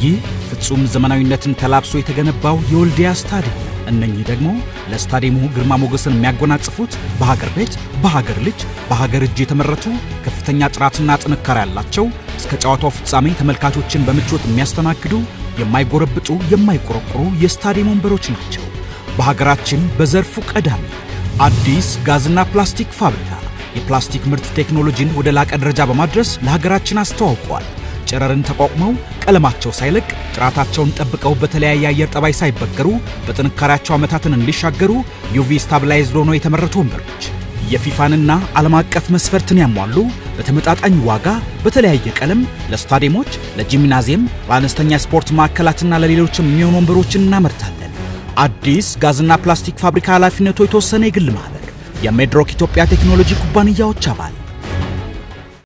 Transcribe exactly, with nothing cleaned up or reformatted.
ይህ ፍጹም ዘመናዊነትን ተላብሶ የተገነባው የወልዲያ ስታዲየም እነኚህ ደግሞ ለስታዲየሙ ግርማ ሞገስን የሚያጎናጽፉት በሀገር ቤት በሀገር ልጅ በሀገር እጅ የተመረቱ ከፍተኛ ጥራትና ጥንካሬ ያላቸው እስከ ጨዋታው ፍጻሜ ተመልካቾችን በምቾት የሚያስተናግዱ የማይጎረብጡ የማይቆረቆሩ የስታዲየም ወንበሮች ናቸው። በሀገራችን በዘርፉ ቀዳሚ አዲስ ጋዝና ፕላስቲክ ፋብሪካ የፕላስቲክ ምርት ቴክኖሎጂን ወደ ላቀ ደረጃ በማድረስ ለሀገራችን አስተዋውቋል። ጨረርን ተቋቁመው ቀለማቸው ሳይለቅ ጥራታቸውን ጠብቀው በተለያየ አየር ጠባይ ሳይበገሩ በጥንካሬያቸው ዓመታትን እንዲሻገሩ ዩቪ ስታብላይዝድ ሆነው የተመረቱ ወንበሮች የፊፋንና ዓለም አቀፍ መስፈርትን ያሟሉ በተመጣጣኝ ዋጋ በተለያየ ቀለም ለስታዲየሞች ለጂምናዚየም ለአነስተኛ ስፖርት ማዕከላትና ለሌሎችም የሚሆኑ ወንበሮችን እናመርታለን። አዲስ ጋዝና ፕላስቲክ ፋብሪካ ኃላፊነቱ የተወሰነ የግል ማህበር የሜድሮክ ኢትዮጵያ ቴክኖሎጂ ኩባንያዎች አባል